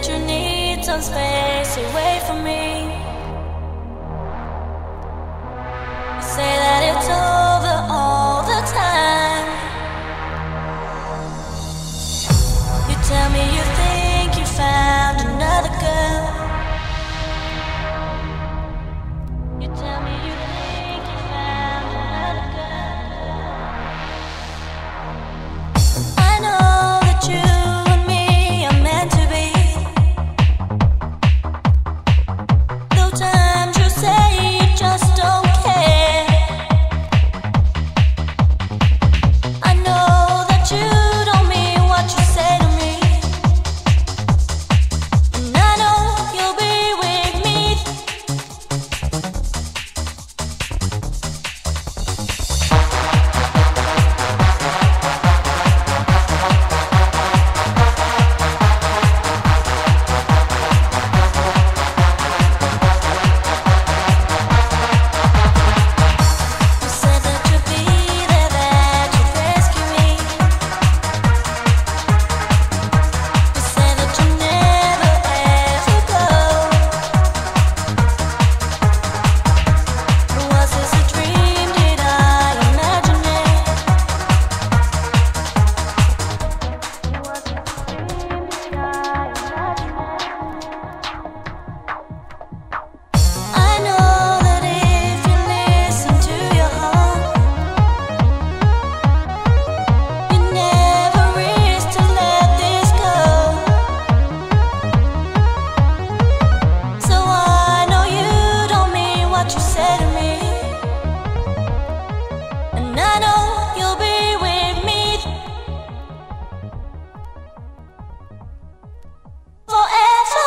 that you need some space away from me. You say that it's over all the time. You tell me you think you found another girl. You tell me you think you found another girl. I know that you and me are meant to be. Though times you say you just don't care. I know that you don't mean what you say to me. And I know you'll be with me. You said that you'd be there, that you'd rescue me. You said that you never ever go. Was this a dream? Did I imagine it? Was it a dream? Did I imagine it? I know that if you listen to your heart, you never risk to let this go. So I know you don't mean what you say to me. And I know you'll be with me forever.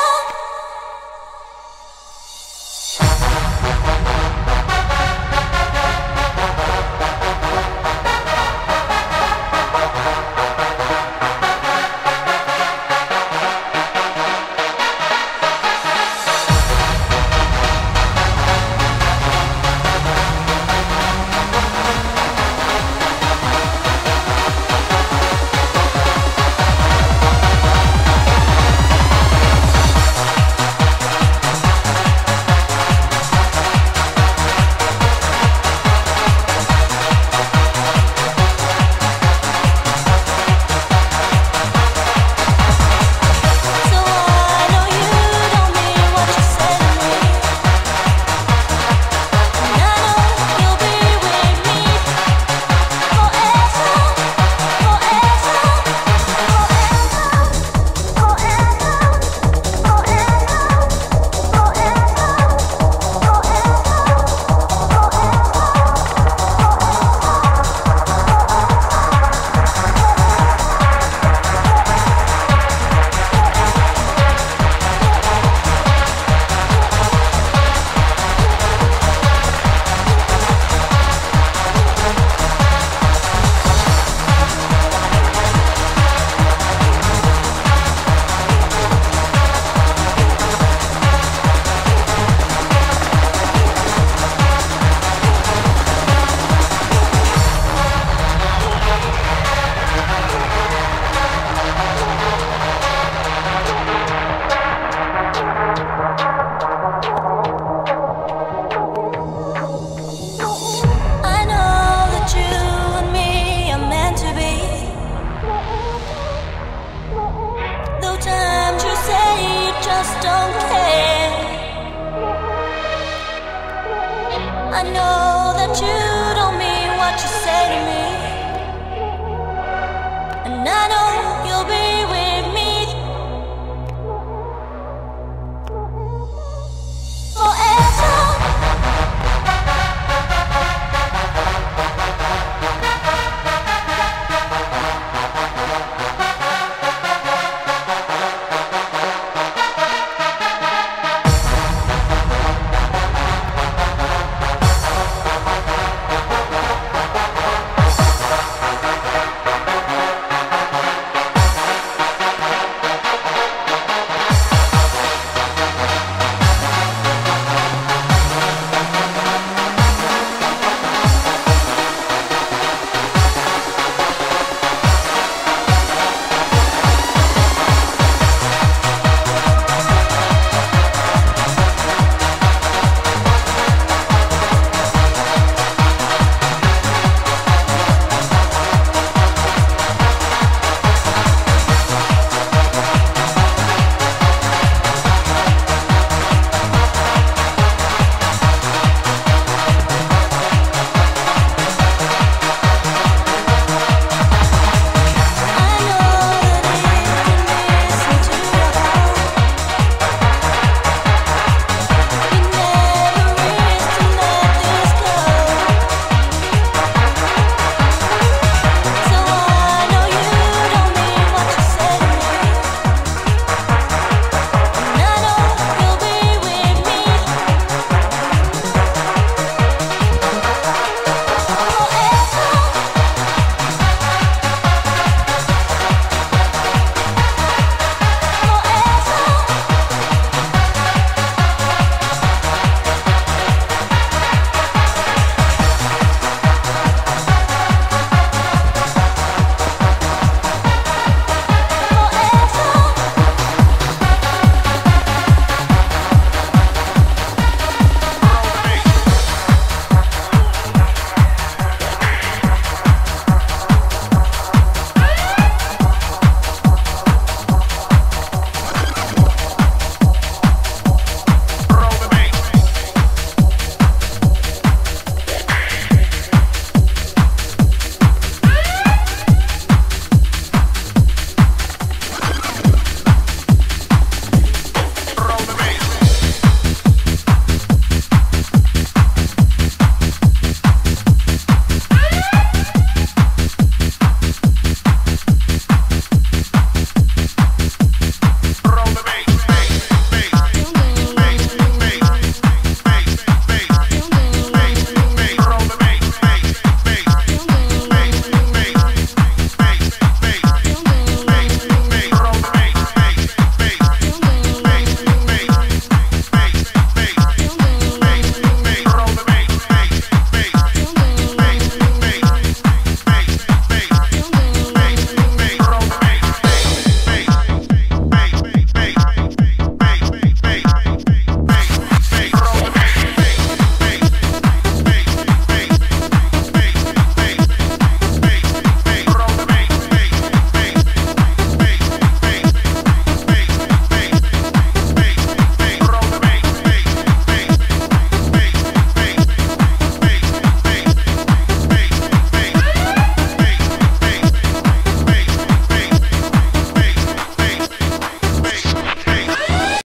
So I know you don't mean what you say to me. And I know you'll be with me forever, forever, I know that you and me are meant to be. Though times you say you just don't care. I know